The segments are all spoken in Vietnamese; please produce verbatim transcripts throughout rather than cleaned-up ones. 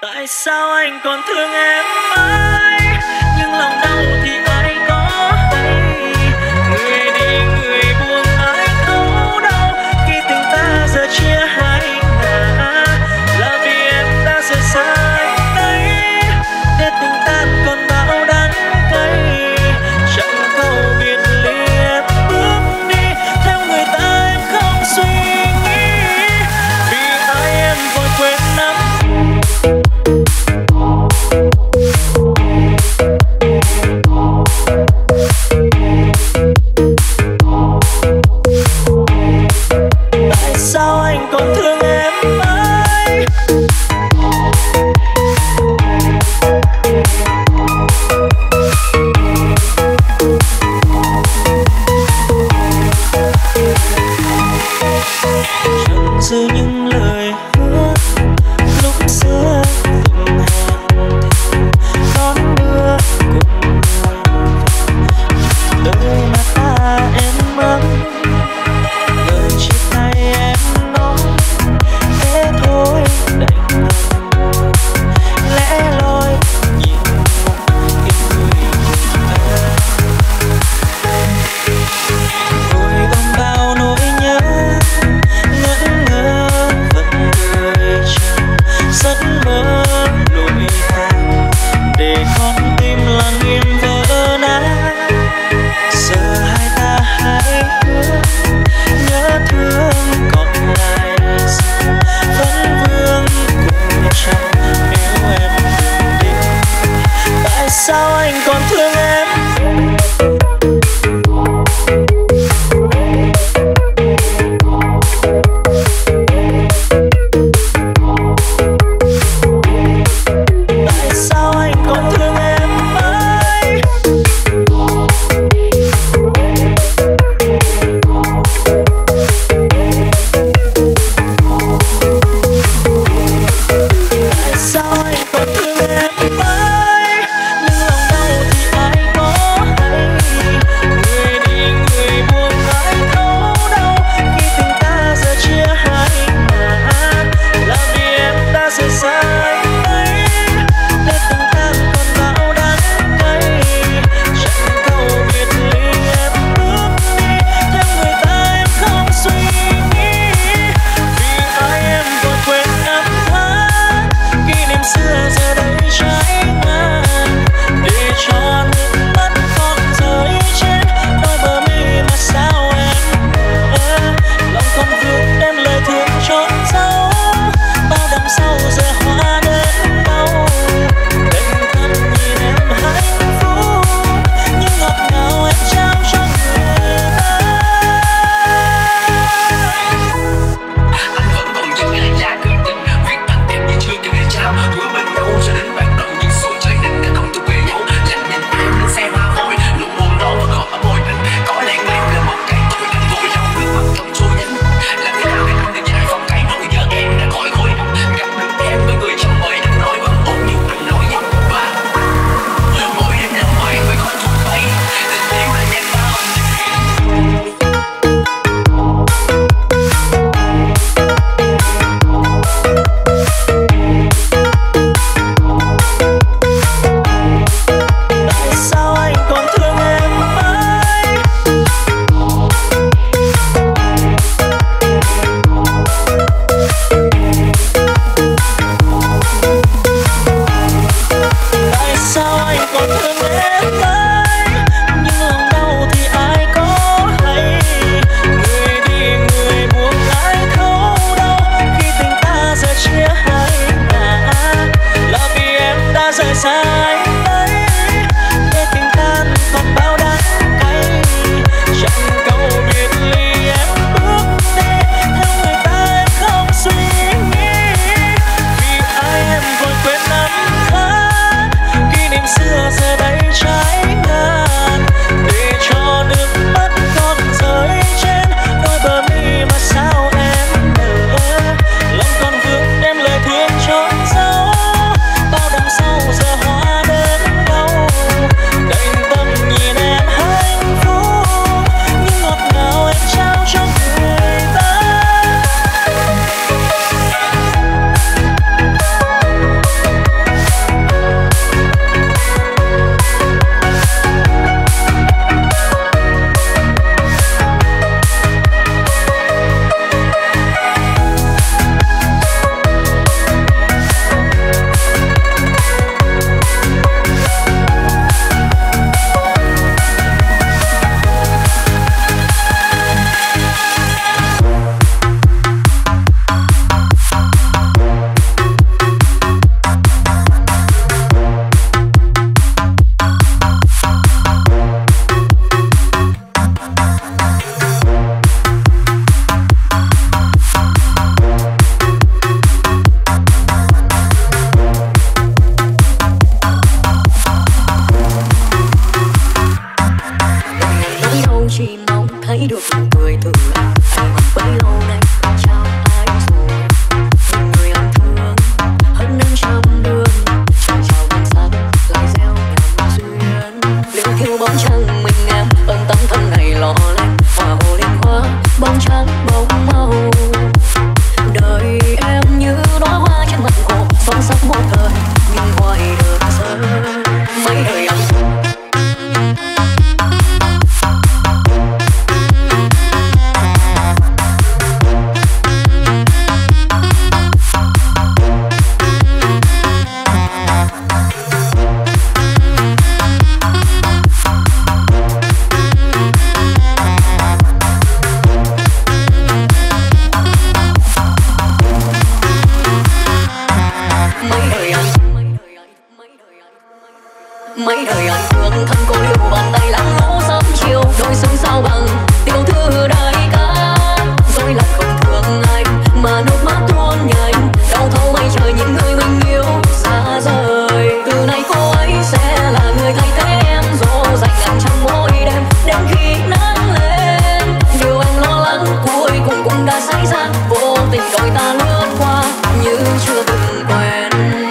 Tại sao anh còn thương em mãi, nhưng lòng đau thì ai có hay. Người đi người buông ai thấu đau khi tình ta giờ chia hai ngả. Là vì em đã rời xa anh đấy, để tình ta còn bao đắng cay. Chẳng câu biệt ly em bước đi theo người ta em không suy nghĩ. Vì ai em vội quên nắm. mấy đời anh thương thân cô liêu bàn tay lắng lũ sớm chiều đôi sông sao bằng tiểu thư đại ca rồi lại không thương anh mà nước mắt tuôn nhanh đau thấu mây trời những người mình yêu xa rời từ nay cô ấy sẽ là người thay thế em dỗ dành anh trong mỗi đêm đến khi nắng lên điều em lo lắng cuối cùng cũng đã xảy ra vô tình đôi ta lướt qua như chưa từng quen.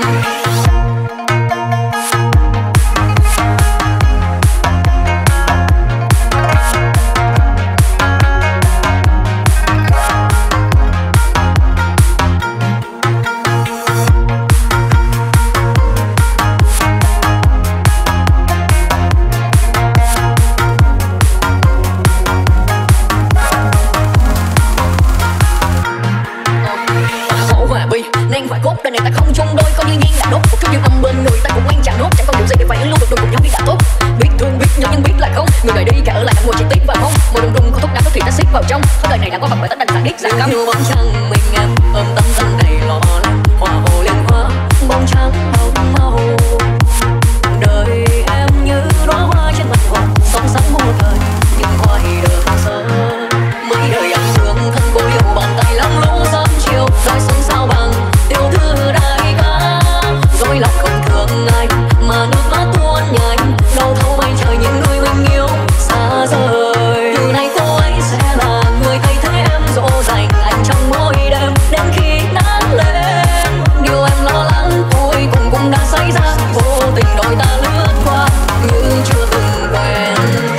Đời này ta không chung đôi không như nhiên đã đốt một chút yêu âm bên người ta cũng quen chạm nốt chẳng còn điều gì để phải luôn được đừng cùng nhau đi đã tốt biết thương biết nhớ nhưng biết là không người đời đi cả ở lại ngồi chỉ tiếc và không môi đùng đùng không thuốc nám thuốc thủy ta xít vào trong thôi đời này đã có mặt bởi tất đành phải biết rằng câm yêu bóng trăng mình em ôm tâm thân đầy lo lắng hoa hồ liên hoa bóng trắng hồng màu đời em như đóa hoa trên mặt hồ sóng sóng vô thời nhưng hoa thì đơn sơ mấy đời anh thương thân cô yêu bàn tay lắng lũ sớm chiều đôi sông sao bằng tiểu thư đại ca rồi lại không thương anh mà nước mắt tuôn nhanh đau thấu mây trời những người mình yêu xa rời từ nay cô ấy sẽ là người thay thế em dỗ dành anh trong mỗi đêm đến khi nắng lên điều em lo lắng cuối cùng cũng đã xảy ra vô tình đôi ta lướt qua như chưa từng quen.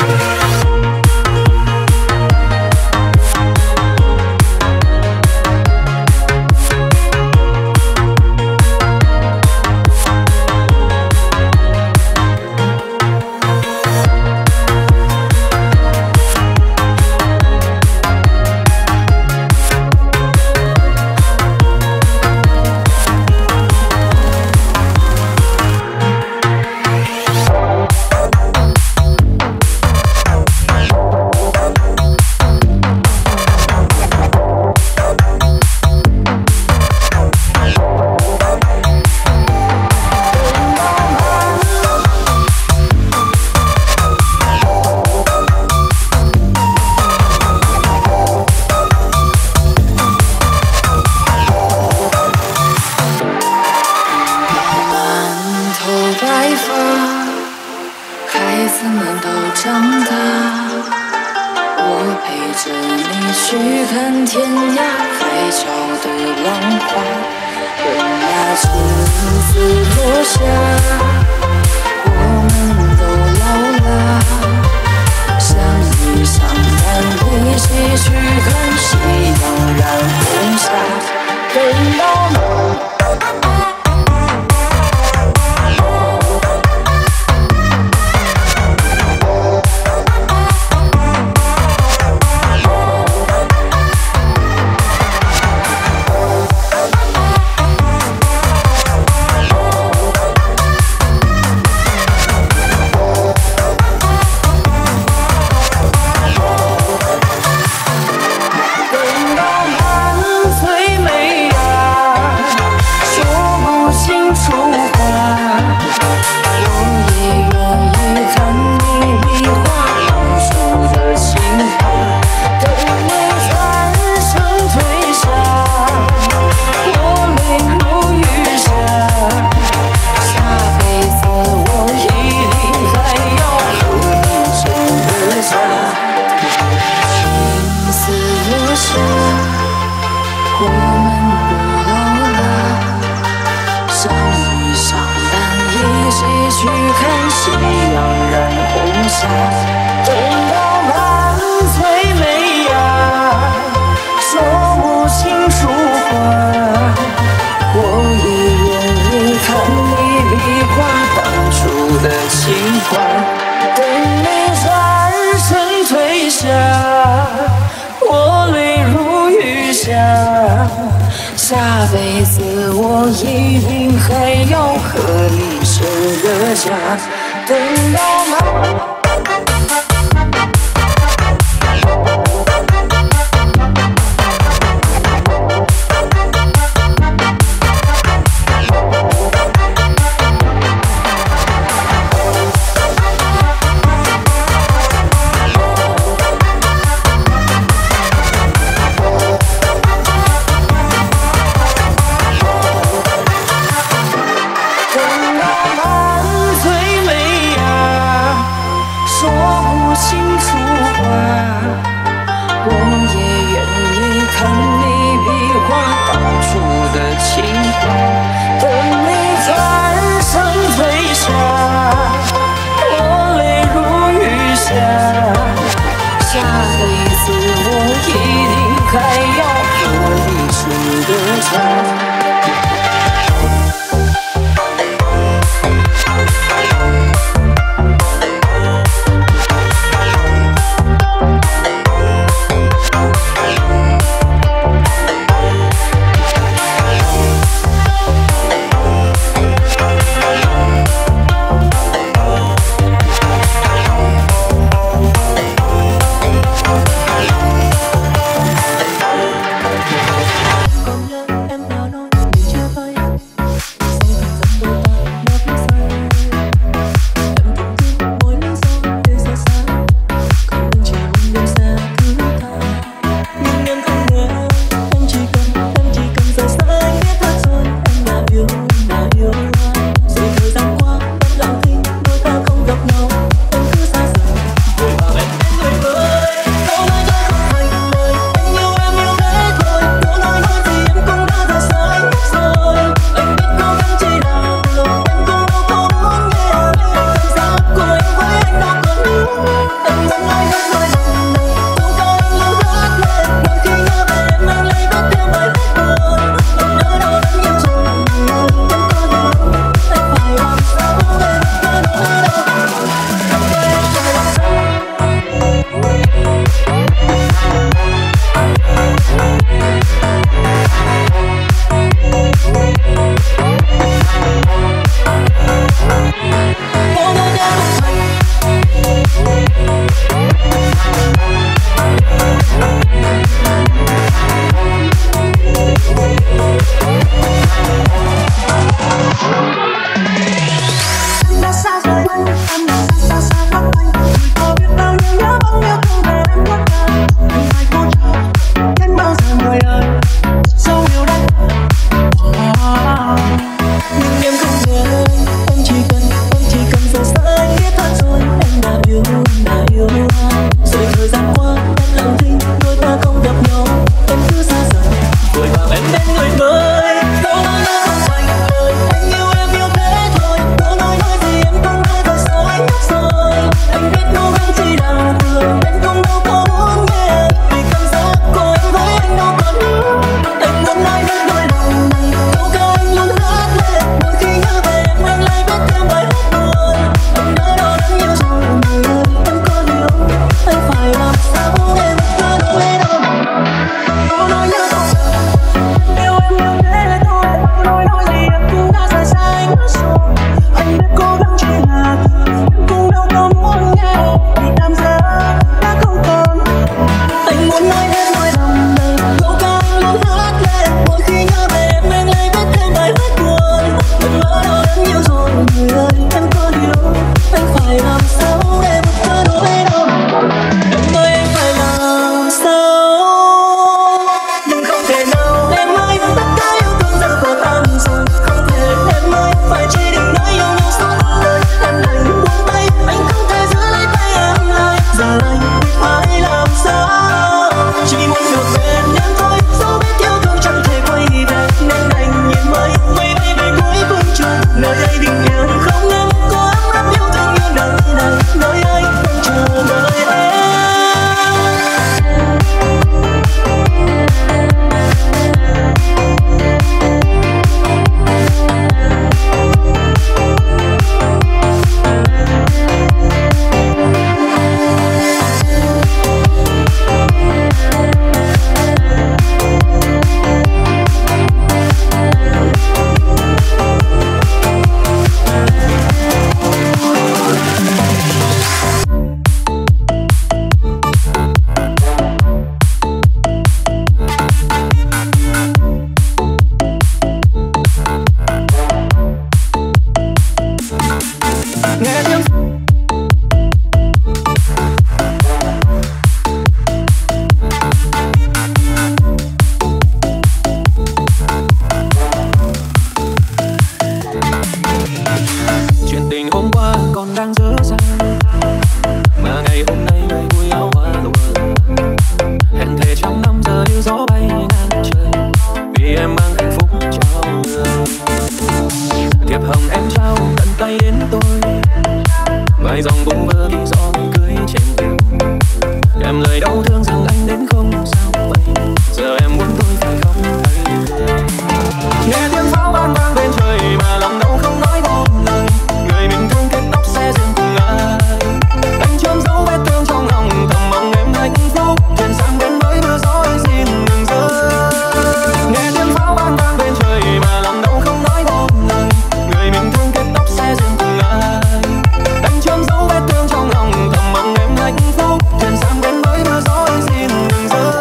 下辈子我一定还要和你生个家，等到那。 Chuyện tình hôm qua còn đang dở dang, mà ngày hôm nay người vui áo hoa lụa. Hẹn thề trăm năm giờ như gió bay ngang trời, vì em mang hạnh phúc trao người. Thiệp hồng em trao tận tay đến tôi, vài dòng bông vơ vì gió người cưới trên thềm. Kèm lời đau thương rằng anh đến không sao vậy, giờ em muốn tôi phải khóc hay cười. Nghe tiếng pháo vang vang bên trời mà lòng đau không nói một lời. Người mình thương kết tóc xe dừng cùng ai, đánh chôn dấu vết thương trong lòng, thầm mong em hạnh phúc. Thuyền sang bên mới mưa gió xin đừng rơi. Nghe tiếng pháo vang vang bên trời mà lòng đau không nói một lời. Người mình thương kết tóc xe dừng cùng ai, đánh chôn dấu vết thương trong lòng, thầm mong em hạnh phúc. Thuyền sang bên mới mưa gió xin đừng rơi.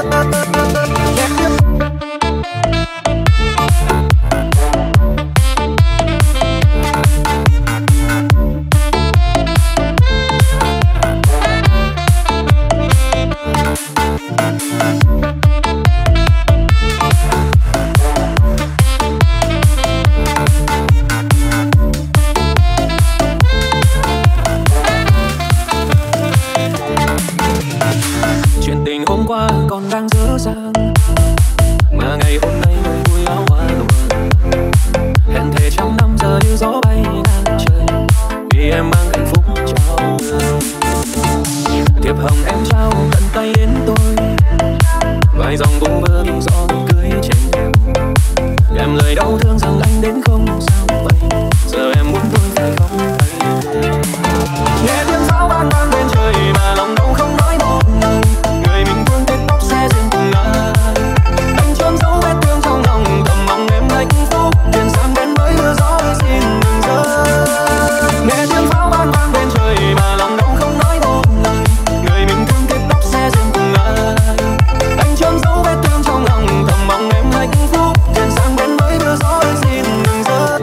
Chuyện tình hôm qua còn đang dở dang, mà ngày hôm nay người vui áo hoa lụa. Hẹn thề trăm năm giờ như gió bay ngang trời, vì em mang hạnh phúc trao người. Thiệp hồng em trao tận tay đến tôi, vài dòng bông vơ vì gió người cưới trên thềm. Kèm lời đau thương rằng anh đến không sao vậy, giờ em muốn tôi phải khóc hay cười. Nghe tiếng pháo vang vang bên trời mà lòng đau không nói một lời. Người mình thương kết tóc xe dừng cùng ai, đánh chôn dấu vết thương trong lòng, thầm mong em hạnh phúc. Thuyền sang bên mới mưa gió xin đừng rơi. Nghe tiếng pháo vang vang bên trời mà lòng đau không nói một lời. Người mình thương kết tóc xe dừng cùng ai, đánh chôn dấu vết thương trong lòng, thầm mong em hạnh phúc. Thuyền sang bên mới mưa gió xin đừng rơi.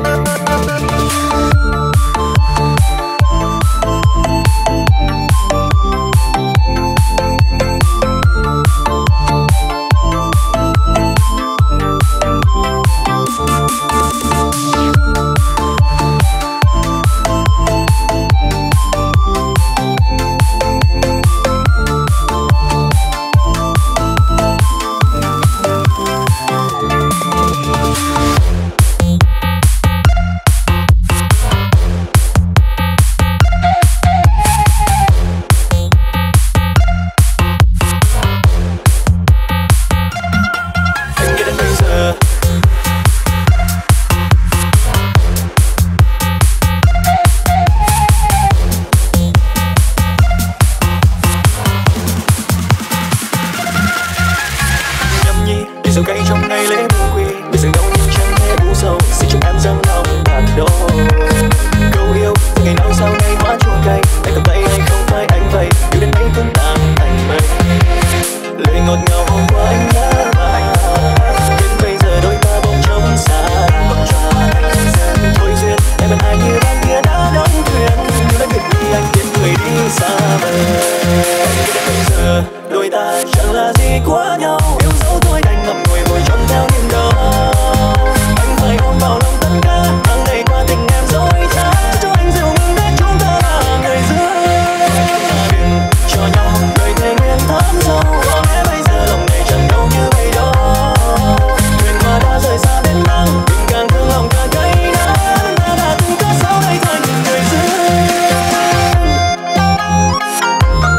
Dầu cay trong ngày lễ mừng quy, bây giờ ngẫu nhiên chẳng thể u sầu, xin chúc em dâng lòng bạc đầu. Câu yêu từ ngày nào sau này hóa chua cay, anh cầm tay anh không phải anh vậy, yêu đến đây vẫn tan thành mây. Lời ngọt ngào hôm qua anh đã mang, đến bây giờ đôi ta bỗng trống xa. Thôi duyên em bên ai như ban kia đã đón thuyền, nhưng đã biết đi anh biết người đi xa vời. Đến bây giờ đôi ta chẳng là gì của nhau, yêu dấu thôi đành ngậm ngùi ngồi trốn theo niềm đau. Anh phải ôm vào lòng tất cả tháng ngày qua tình em dối trá, cho anh rượu mừng để chúng ta là người giữa. Ta đừng cho nhau lời thề nguyện thắm sâu, có lẽ bây giờ lòng này chẳng đâu như vậy đâu. Thuyền hoa đã rời xa đến nắng, tình càng thương lòng càng cay đắng. Ta đã từng có sau đây thành người giữa.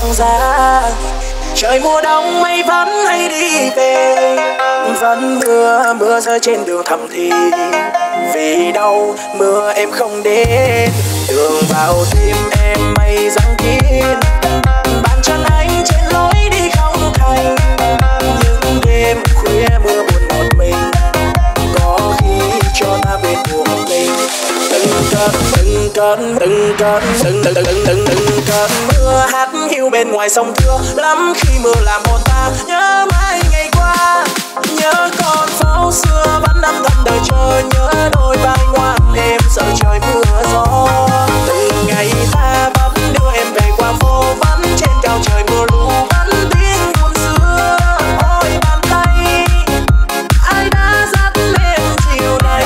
vắng giá. Trời mùa đông mây vẫn hay đi về, vẫn mưa mưa rơi trên đường thầm thì. Vì đâu mưa em không đến, đường vào tim em mây giăng kín. Bàn chân anh trên lối đi không thành, những đêm khuya mưa buồn một mình, có khi cho ta bên buồn mình. Từng cơn từng cơn từng cơn từng từng từng từng từng cơn mưa hát hiu bên ngoài sông Thưa. Lắm khi mưa làm hồn ta nhớ mãi ngày qua, nhớ con phố xưa vẫn âm thầm đợi chờ, nhớ đôi vai ngoan em sợ trời mưa gió. Từng ngày ta vẫn đưa em về qua phố, vẫn trên cao trời mưa lũ, vẫn tiếng buồn xưa. Ôi bàn tay ai đã dắt em chiều nay.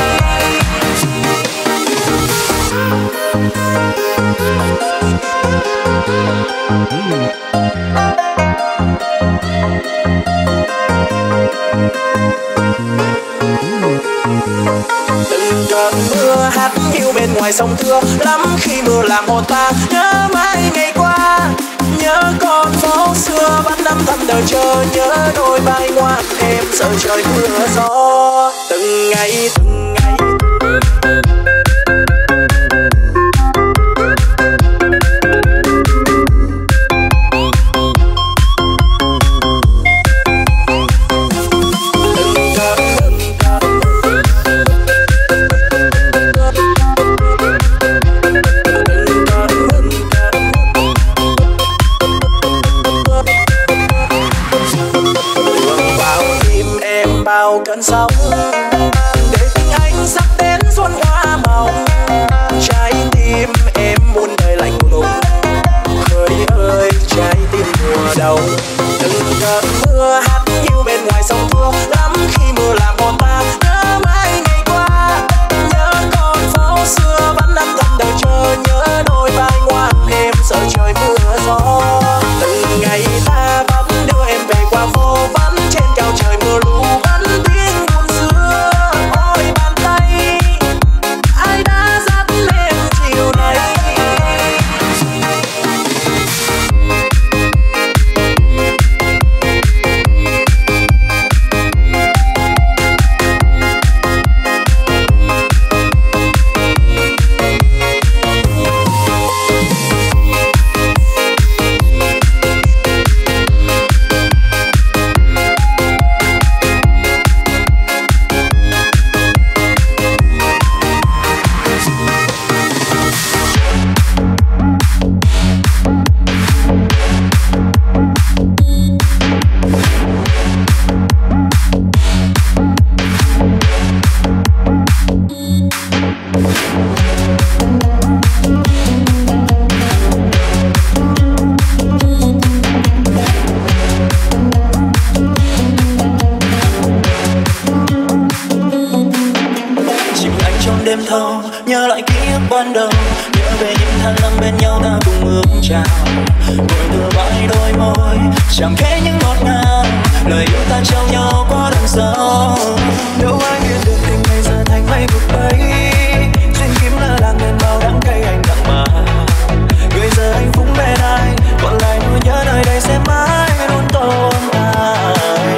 Từng cơn mưa hát hiu bên ngoài sông Thưa. Lắm khi mưa làm hồn ta nhớ mãi ngày qua, nhớ con phố xưa vẫn âm thầm đợi chờ, nhớ đôi vai ngoan em sợ trời mưa gió. Từng ngày từng ngày bao cơn sóng để tình anh sắp đến xuân hoa màu. Trái tim em muôn đời lạnh lùng, hỡi ơi trái tim mùa đầu. Từng cơn mưa hát hiu bên ngoài sông Thưa. Lắm khi mưa làm hồn ta nhớ mãi ngày qua, nhớ con phố xưa vẫn âm thầm đợi chờ, nhớ đôi vai ngoan em sợ trời mưa gió. Từng ngày ta vẫn đưa em về qua phố, vẫn trên cao trời mưa lũ, vẫn tiếng buồn xưa. Ôi bàn tay ai đã dắt em chiều nay. Đêm thâu nhớ lại ký ức ban đầu, nhớ về những tháng năm bên nhau ta cùng ước chào. Ngồi tựa vai đôi môi chẳng kể những ngọt ngào, lời yêu ta trao nhau qua đằng gió. Đâu ai biết được tình này giờ thành mây vực bay, duyên kiếm là làng bên bao đắng cay anh tặng mà. Người giờ anh phúng bên ai, còn lại nỗi nhớ nơi đây sẽ mãi luôn tồn tại.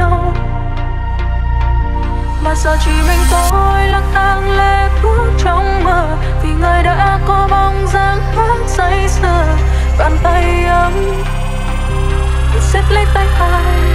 nhau. Mà giờ chỉ mình tôi lang thang lê bước trong mơ, vì người đã có bóng dáng hát say sưa. Bàn tay ấm siết lấy tay ai.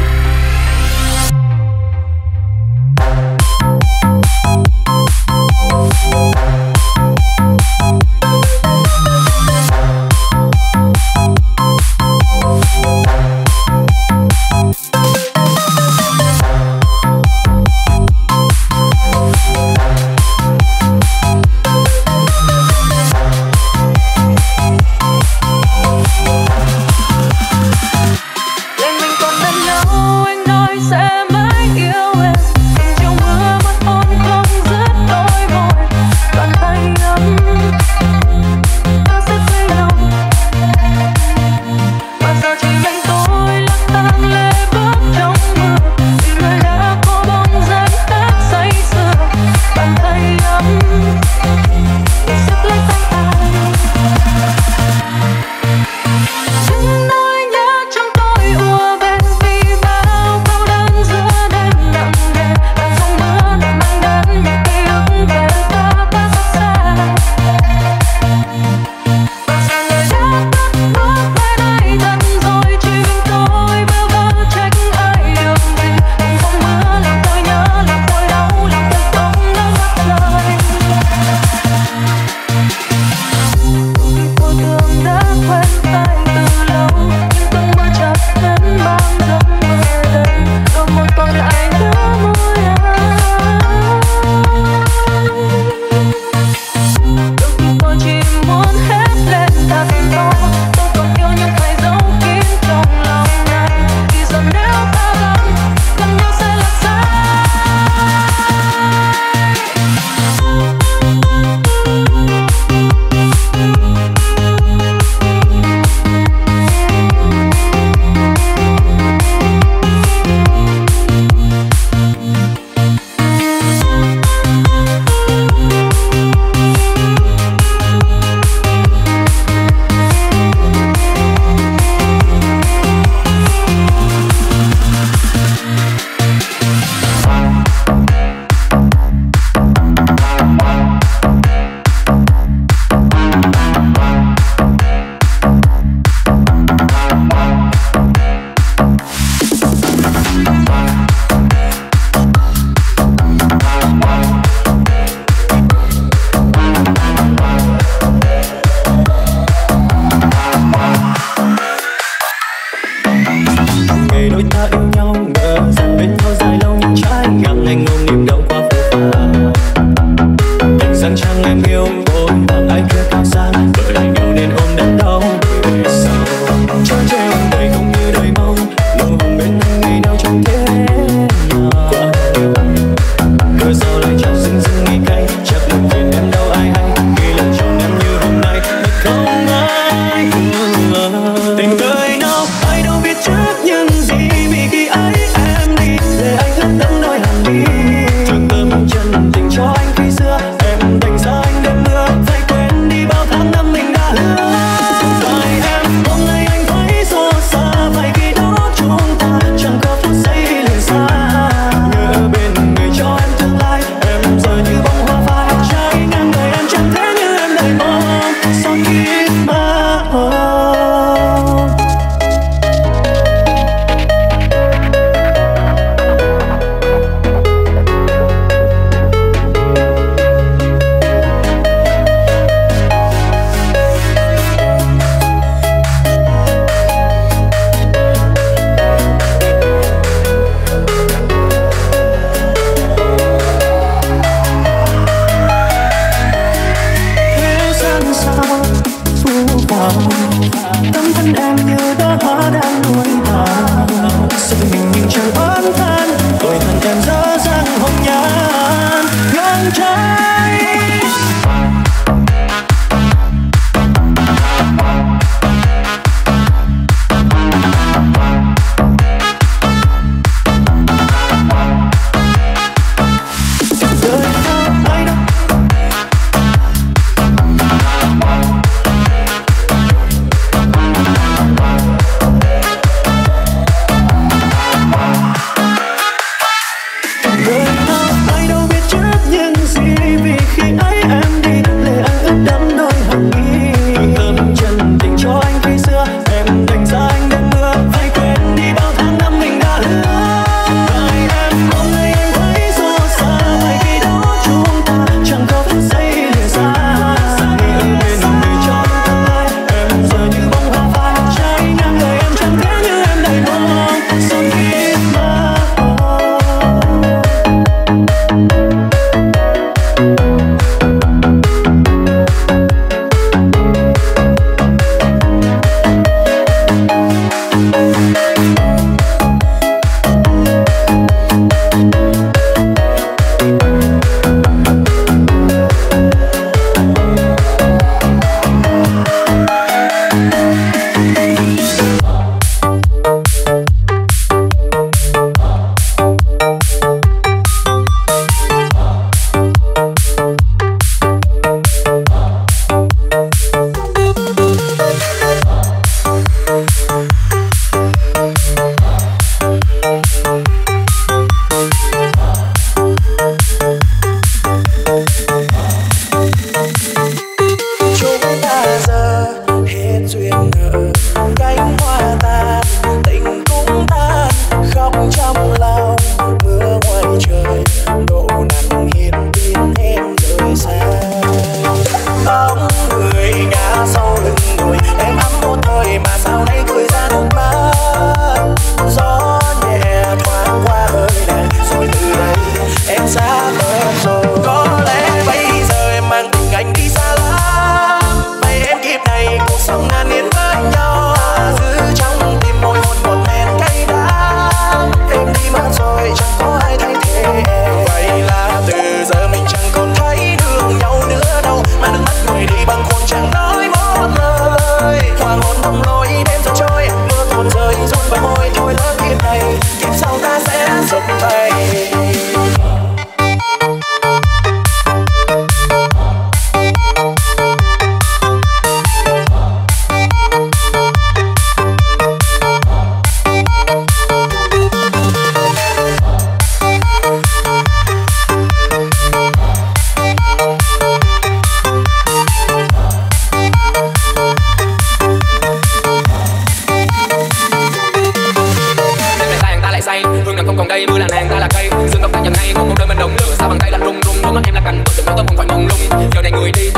Cho anh khi xưa em đành xa anh đêm mưa, phải quên đi bao tháng năm.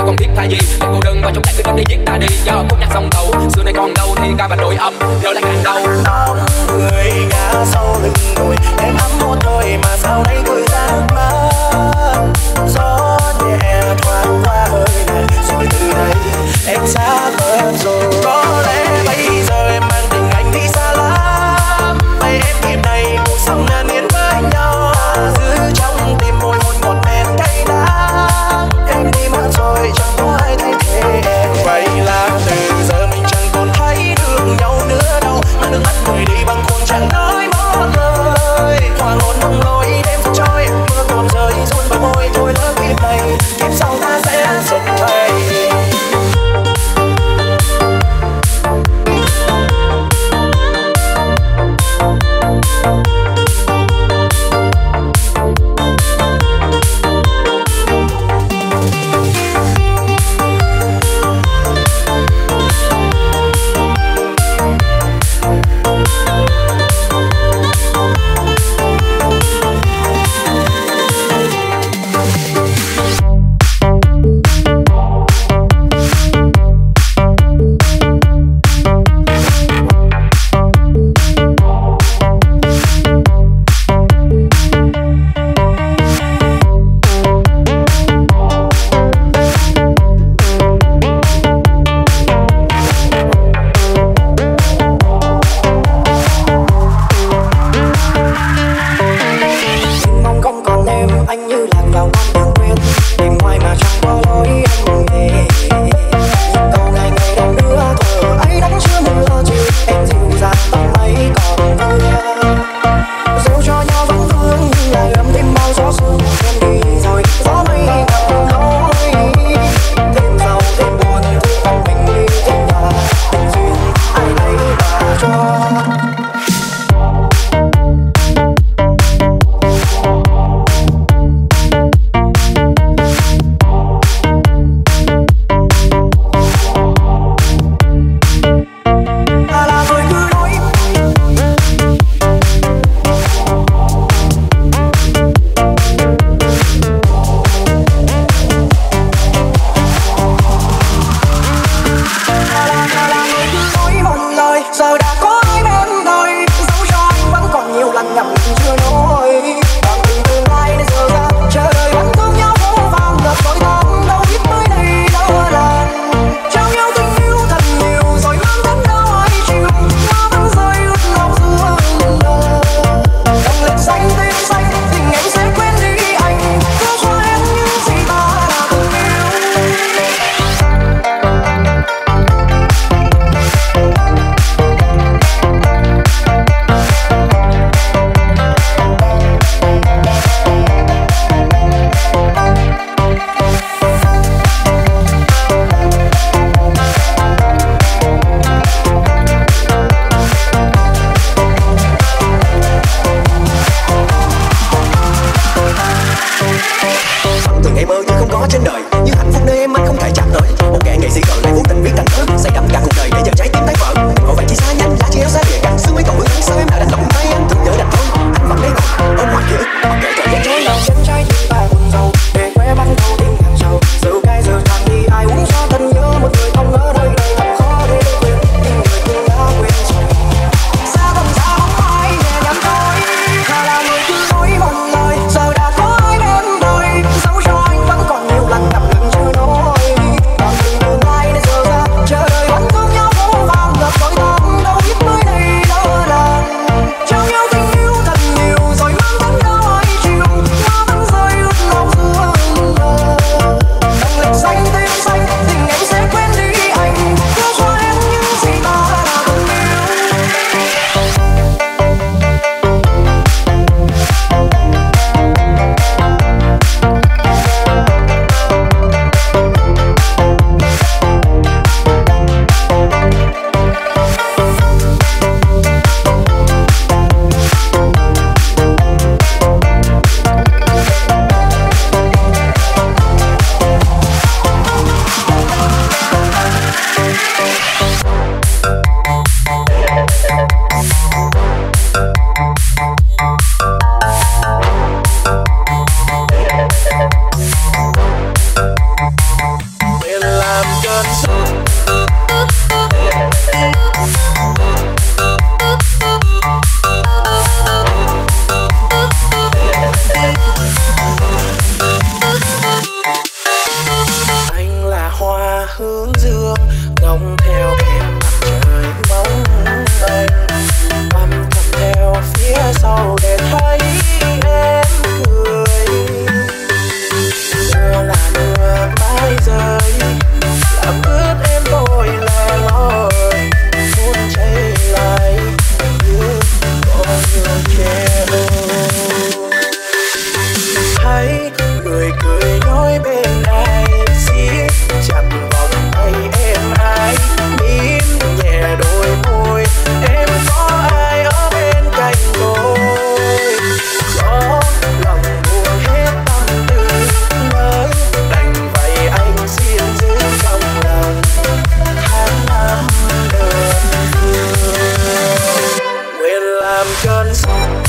còn thiết tha gì để cô đơn và chúng ta cứ đến đi giết ta đi. Do khúc nhạc sông tàu xưa nay còn đâu thì ca và đổi âm đều lại càng đâu. Nóng người ngã sau lưng đồi em ấm một thời mà sau đây thời gian mất. Gió nhẹ thoáng qua hơi này rồi từ đây em xa mất rồi. Có lẽ bây giờ em mang tình anh đi xa lắm. Mấy em kịp này cuộc sống ngàn nghiến với nhau, giữ trong tim môi một ngọt men cay đắng. Em đi mất rồi chẳng có ai thay thế em. Vậy là từ giờ mình chẳng còn thấy được nhau nữa đâu, mà nước mắt người đi bằng khuôn chẳng nói một lời. Hoàng hôn mong lối đêm trôi mưa còn rơi. cơn sóng. Anh là hoa hướng dương ngóng theo em mặt trời mong anh, âm thầm theo phía sau để thấy em cười. Mưa là mưa mãi rơi làm ướt em vội là lối, muốn cháy lại như có nhiều che thấy người cười nói bên ai siết chặt vòng tay em ai mím nhẹ đôi môi em có ai ở bên cạnh tôi, có lòng buồn hết tâm tư nói đành vậy anh xin giữ trong lòng tháng năm đơn phương nguyện làm cơn sóng.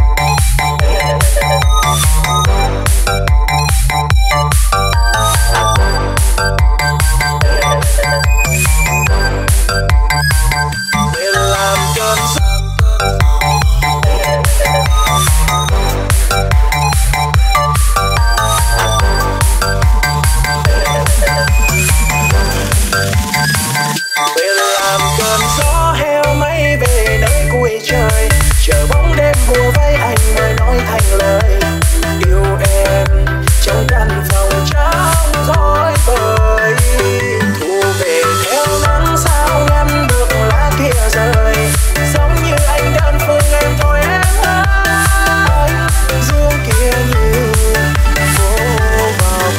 Chờ bóng đêm mùa vây anh mới nói thành lời yêu em trong căn phòng trắng khói bời, thu về theo nắng sao ngăn được lá kia rơi, giống như anh đơn phương em thôi em ơi, dương kia như vô vọng.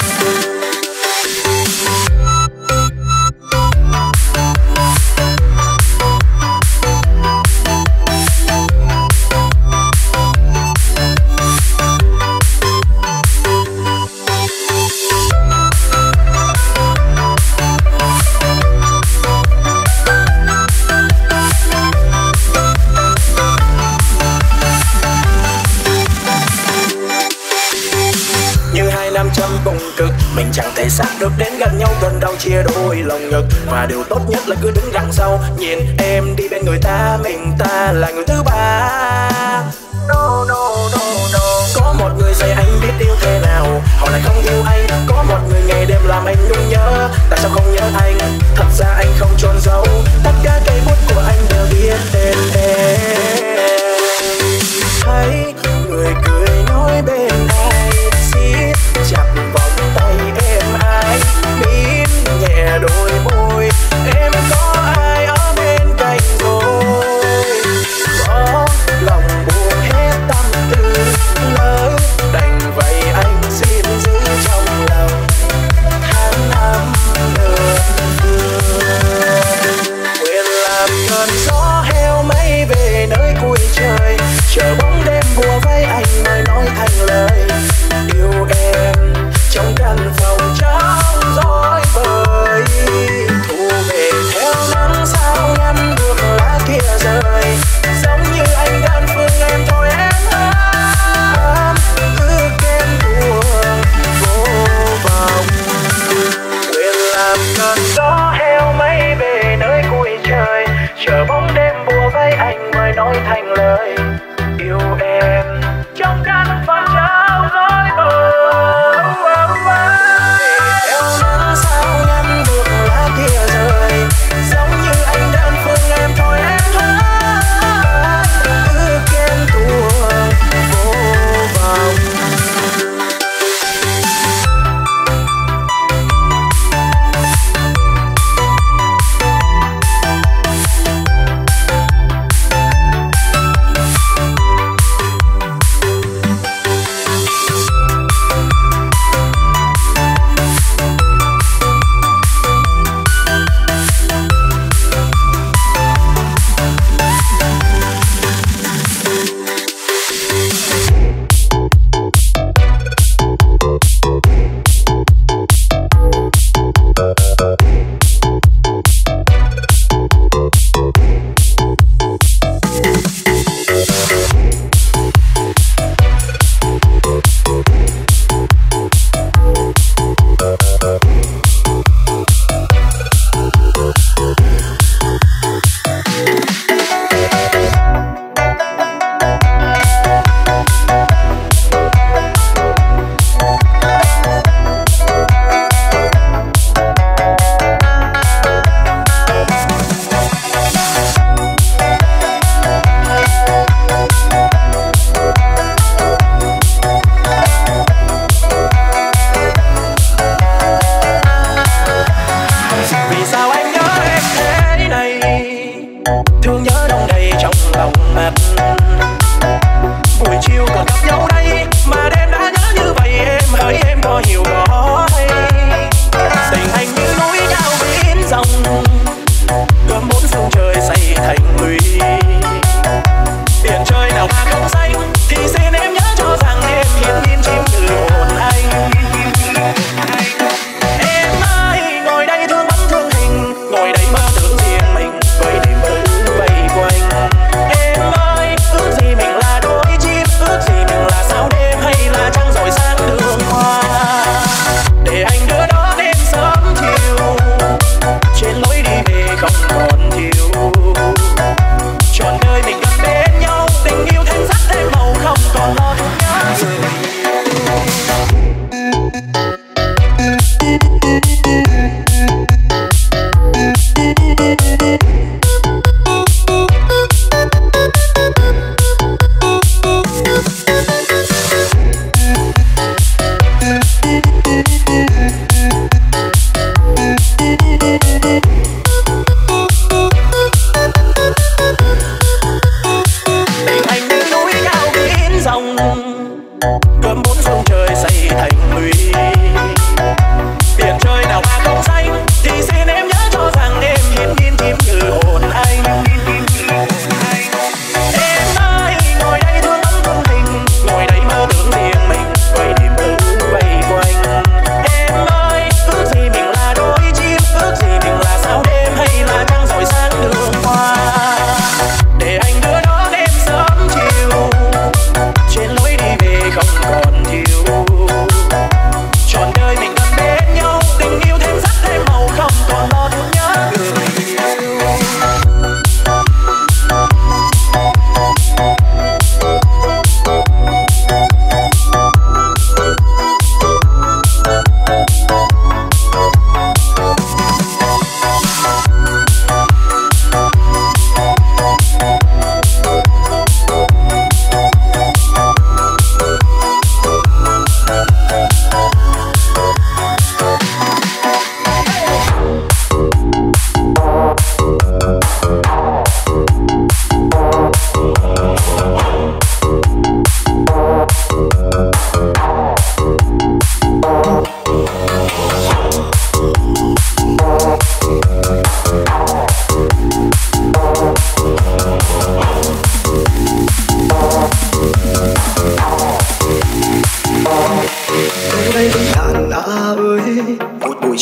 Mình chẳng thể sắp được đến gần nhau gần đâu chia đôi lòng ngực, mà điều tốt nhất là cứ đứng đằng sau nhìn em đi bên người ta, mình ta là người thứ ba. No, no, no, no. Có một người dạy anh biết yêu thế nào, họ lại không yêu anh. Có một người ngày đêm làm anh nhung nhớ, tại sao không nhớ anh? Thật ra anh không trốn giấu, tất cả cây bút của anh đều viết tên em. Thấy người cười nói bên ai siết chặt vòng tay em ai mím nhẹ đôi môi em có ai ở bên cạnh tôi, có lòng buồn hết tâm tư lời đành vậy anh xin giữ trong lòng tháng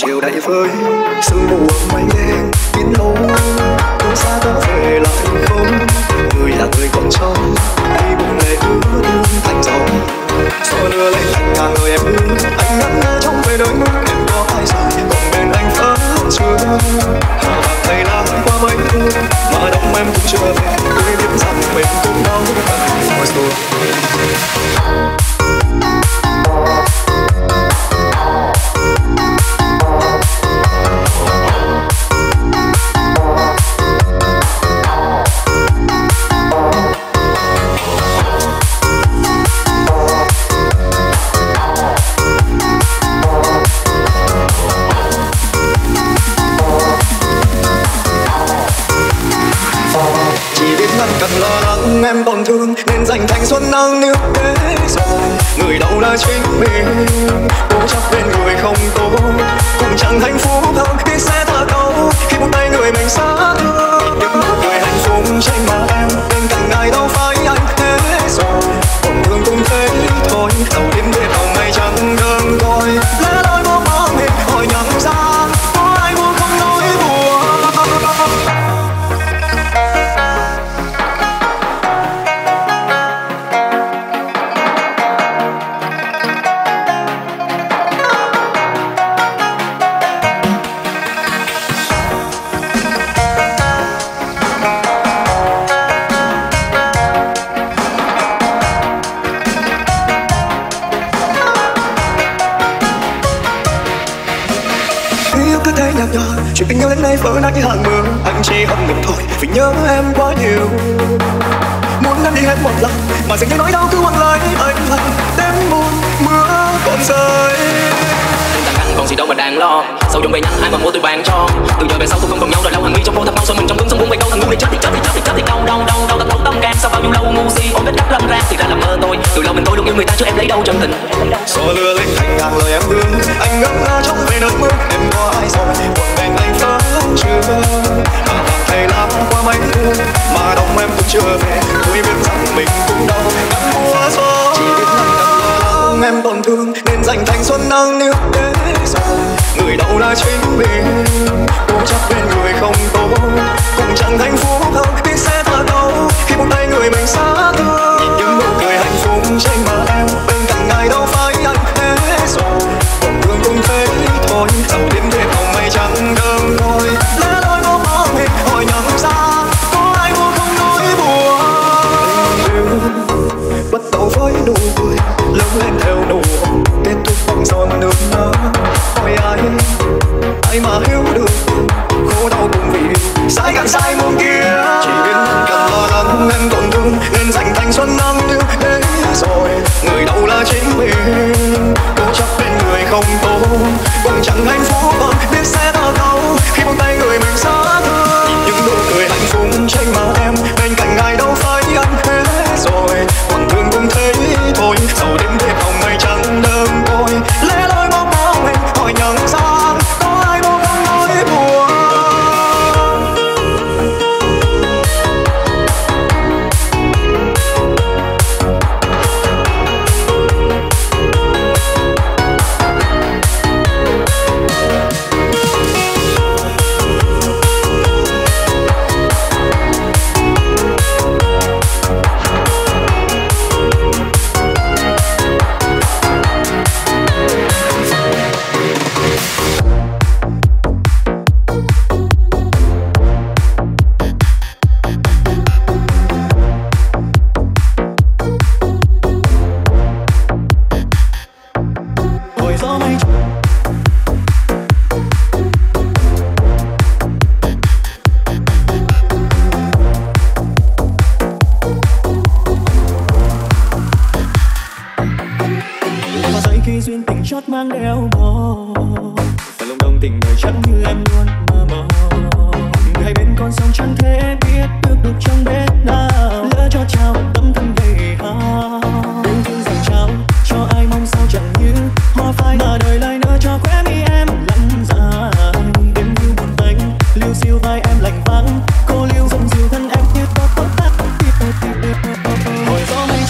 chiều đầy vơi sương mù mây đen biến lâu phương xa có về lại không người là người còn trong khi buồn lệ ướt đương thành dòng gió đưa lên thành ngàn người em ư anh ngẩn ngơ trong về đôi mưa em có ai rồi còn bên anh vẫn chưa hà vàng thay lá qua mấy thương mà đông em cũng chưa về tôi biết rằng mình cũng đau phải rồi. Em còn thương nên dành thanh xuân nâng niu thế rồi người đâu là chính mình cố chấp bên người không tốt cũng chẳng hạnh phúc hơn khi sẽ thở câu khi buông tay người mình xa thương những nụ cười hạnh phúc tranh mà em bên cạnh ngài đâu phải anh thế rồi còn thương cũng thế thôi đầu đêm về đầu mây chẳng đơn côi lẽ loi vô mong mình hỏi nhận ra có ai buồn không nỗi buồn. Chuyện tình yêu đến nay vỡ nát như hàng mưa anh chỉ hận mình thôi vì nhớ em quá nhiều muốn em đi hết một lần mà dường như nỗi đau cứ quăng lại anh lần đêm buồn mưa còn rơi thằng anh còn gì đâu mà đang lo sau dòng về nhanh ai mà mua tôi bàn cho từ giờ về sau tôi không còn nhau rồi lâu hàng mi trong vô thầm mau soi mình trong gương sông buông về câu thằng ngu này chết thì chết thì chết thì chết thì đau đau đau đau đau tâm can sau bao nhiêu lâu ngu si ôm vết cắt lâm ran thì ra là mơ tôi từ lâu mình tôi luôn yêu người ta chứ em lấy đâu chân tình gió lừa lên thành ngàn lời em thương anh ngỡ ngơ trong về nước mưa em có ai rồi buồn bên anh vẫn chưa hà vàng thay lá qua mấy thương mà đông em cũng chưa về tôi biết rằng mình cũng đau ngắm mùa gió chỉ biết rằng lòng em còn thương nên dành thanh xuân nâng niu thế rồi người đâu là chính mình cố chấp bên người không tốt cũng chẳng hạnh phúc hơn khi sẽ thở câu khi buông tay người mình xa thương nhìn những nụ cười hạnh phúc tranh mà em bên cạnh ngài đâu phải anh thế rồi còn thương cũng thế thôi dẫu đêm về hồng mây chẳng đơn côi lẽ loi vô mong mình hỏi nhận ra có ai buồn không nỗi buồn bắt đầu với nụ cười lớn lên theo nụ hôn kết thúc bằng giọt nước mắt hỏi ai ai mà hiểu được khổ đau cùng vì sai càng sai muôn kia chỉ biết cần lo lắng em còn thương nên dành thanh xuân nâng niu thế rồi người đâu là chính mình cố chấp bên người không tốt cũng chẳng hạnh phúc hơn biết sẽ thở câu khi buông tay người mình xa thương nhìn những nụ cười hạnh phúc tranh mà em bên cạnh ngài đâu phải anh thế rồi còn thương cũng thế thôi dẫu đêm về hồng mây chẳng đơn côi lẽ loi mong mong mình hỏi nhận ra có ai buồn không nỗi buồn. Mang đeo bò và lòng đồng tình đời chẳng như em luôn mơ mơ hai bên con sông chẳng thể biết được được trong bên nào lỡ cho trao tấm thân về ha yêu thương dành trao cho ai mong sao chẳng như hoa phai mà đời lại nỡ cho khóe mi em lăn dài đêm yêu buồn tênh liêu xiêu vai em lạnh vắng cô liêu dòng dịu thân em như có tốt tắt hồi gió mây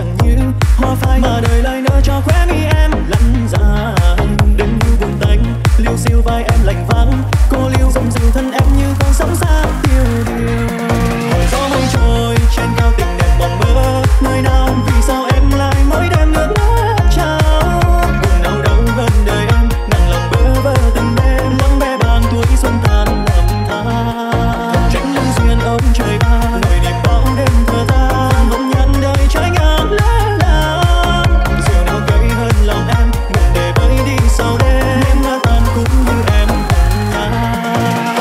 chẳng như hoa phai mà đời lại nở cho khóe mi em lăn dài. Đêm như buồn tanh liêu xiêu vai em lạnh vắng, cô liêu dòng dịu thân em như con sóng xa tiêu điều. Hỏi gió mây trôi trên cao tình đèn mộng mơ, nơi nào vì sao em lại mỗi đêm ngước ngước trao. Buồn đau đau hơn đời em nặng lòng bơ vơ từng đêm, lắng bé bàng tuổi xuân tàn lầm than. Tránh lưng duyên ông trời ba người niềm bao đêm thơ than, vẫn nhận đời trái ngang lẽ làng. Diều nào cây hơn lòng em ngừng để bay đi sau đêm, em đã tan cũng như em hằng ngày.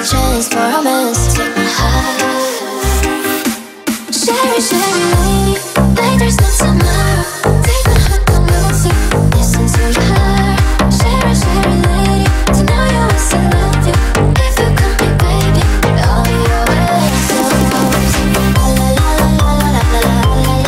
chance for romance. Take my heart. Sherry, Sherry lady, like there's no tomorrow. Take my heart, don't lose it. Listen to your heart. Sherry, Sherry lady, to know you is I love you. If you come me, baby, I'll be your way. So la la la la la la la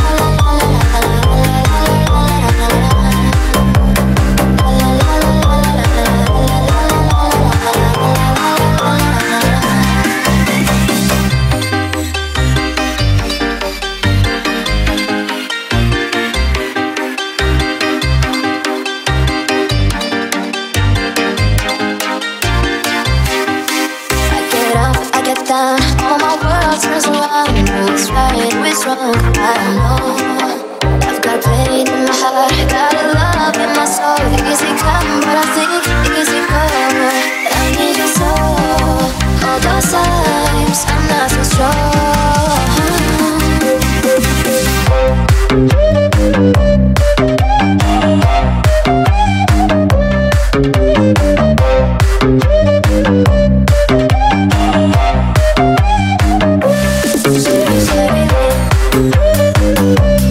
down, all my world turns around. Who's right, who's wrong, I don't know. I've got pain in my heart, got a love in my soul. Easy come, but I think easy go. I need your soul. All those times I'm not so strong. Sherry, Sherry,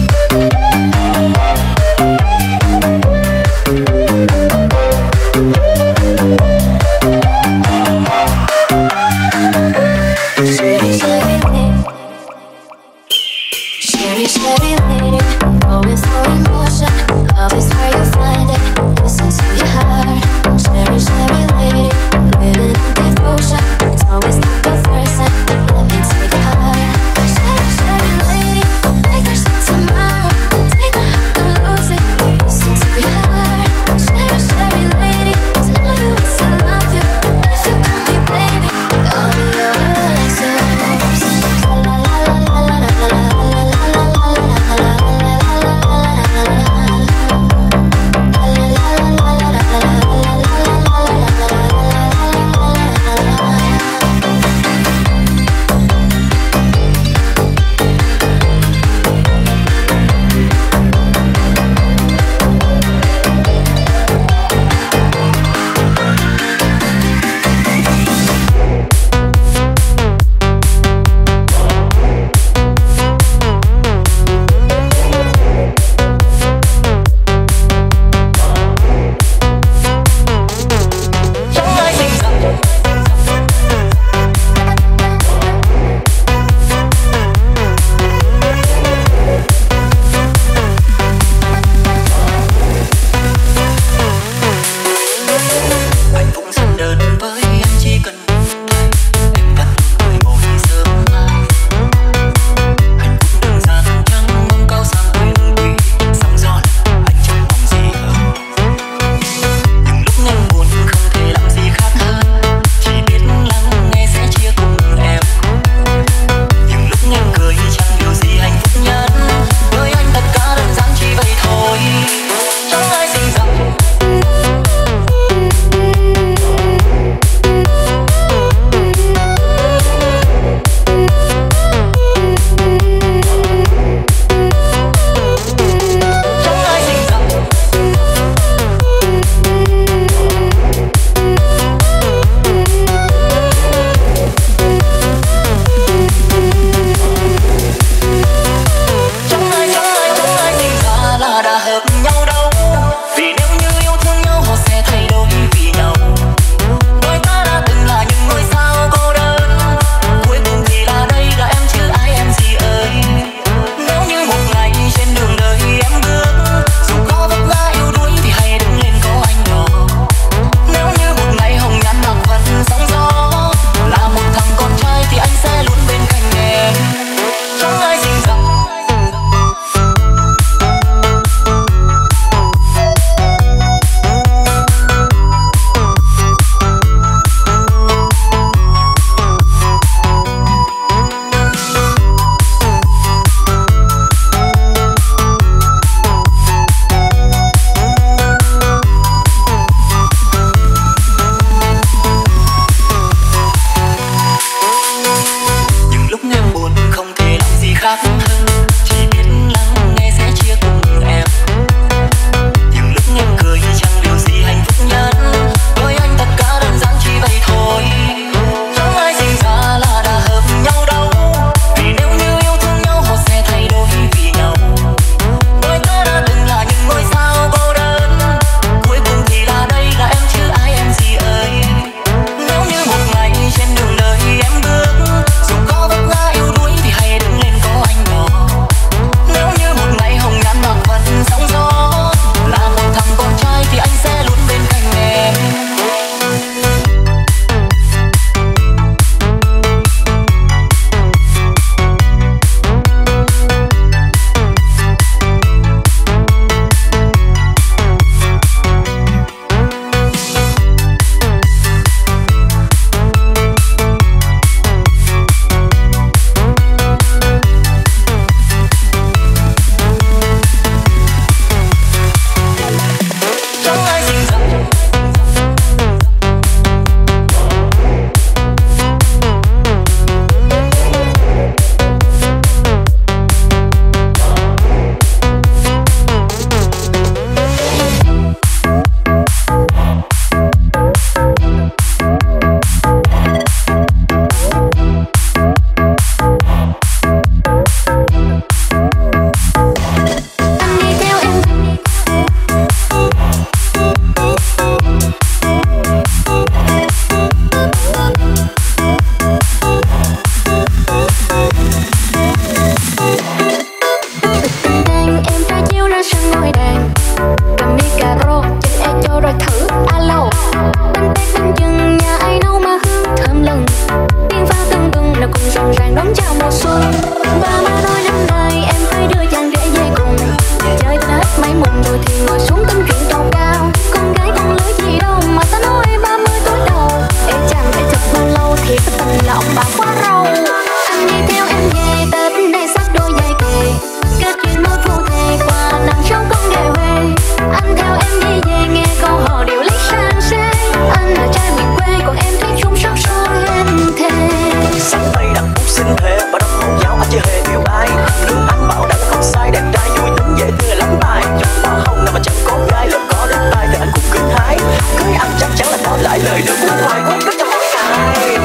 mùa xuân. Ba má nói năm nay em phải đưa chàng rể về cùng, chơi tới hết mấy mùng rồi thì ngồi xuống tính chuyện trầu cao. Con gái con lứa gì đâu mà ta nói ba mươi tuổi đầu, ê chàng phải chụp bao lâu thì cái tình là ông bà quá râu. Anh đi theo em về Tết này sắc đôi dây kề, kết chuyện mơ phù thề qua năm sau con đều về. Anh theo em đi về nghe câu hò điệu lấy sang xe, anh là trai miền quê còn em thích chung sắc soi em thề. Sáng tay đặt bút xin thề và đọc mẫu giáo anh chưa hề yêu ai, thương anh bảo đảm không sai, đẹp trai vui tính dễ thương lắm tài. Chọn hoa hồng nào mà chẳng có gai, lỡ có đến tai thì anh cũng kinh hái. Cưới anh chắc chắn là nói lại lời được của hoài quên rất cho mỗi ngày.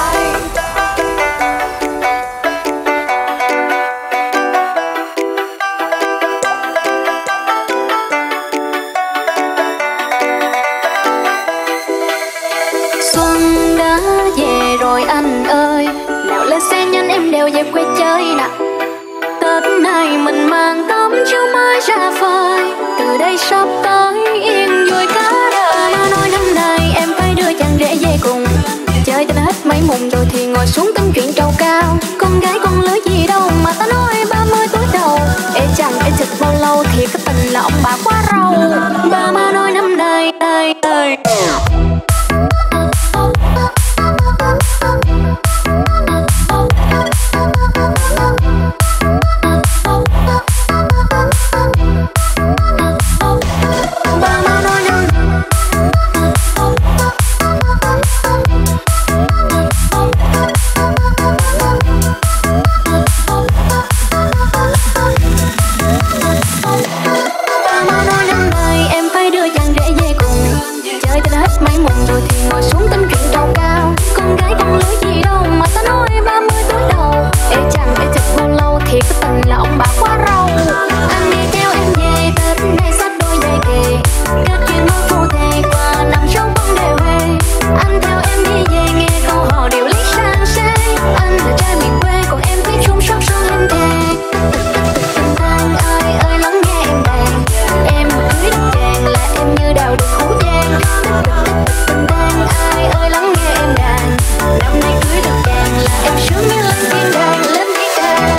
Xuân đã về rồi anh ơi, nào lên xe nhanh em đều về quê chơi nè. Tết này mình mang tấm chiếu mới ra phơi, từ đây sắp tới yên vui cả đời. Ba nói năm nay em phải đưa chàng rể về cùng, chơi tới hết mấy mùng rồi thì ngồi xuống tính chuyện trầu cao. Con gái con lứa gì đâu mà ta nói ba mươi tuổi đầu, ê chàng ê chực bao lâu thì cái tình là ông bà quá râu. Ba má nói năm nay ơi ơi mấy mùng rồi thì ngồi xuống tính chuyện trầu cao. Con gái con lứa gì đâu mà ta nói ba mươi tuổi đầu, ê chàng phải chụp bao lâu thì cái tình là ông bà quá râu. Anh đi theo em về Tết này sách đôi giày kề, kết chuyện mơ phù thề qua năm sau con đều về. Anh theo em đi về nghe câu hò điệu lấy sang xe, anh là trai miền quê còn em thích chung sắc son em thề. Tình tang ơi ơi lắng nghe em đàn, em cưới được chàng là em như đào được hũ giang. Tình tang ai ơi lắng nghe em đàn, năm nay cưới được chàng là em sướng như lên thiên đàng lên thiên đàng.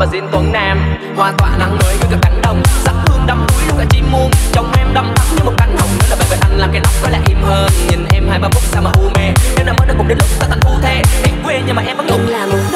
và xin tuấn nam. Hoa tỏa nắng mới như cả cánh đồng, sắc hương đắm đuối lúc cả chim muôn. Trong em đắm thắm như một cánh hồng, nữa là về bên anh làm cái nóc có lẽ im hơn. Nhìn em hai ba phút sao mà u mê, em đã mới được cùng đến lúc ta thành phu thê. Em quê nhưng mà em vẫn Em là một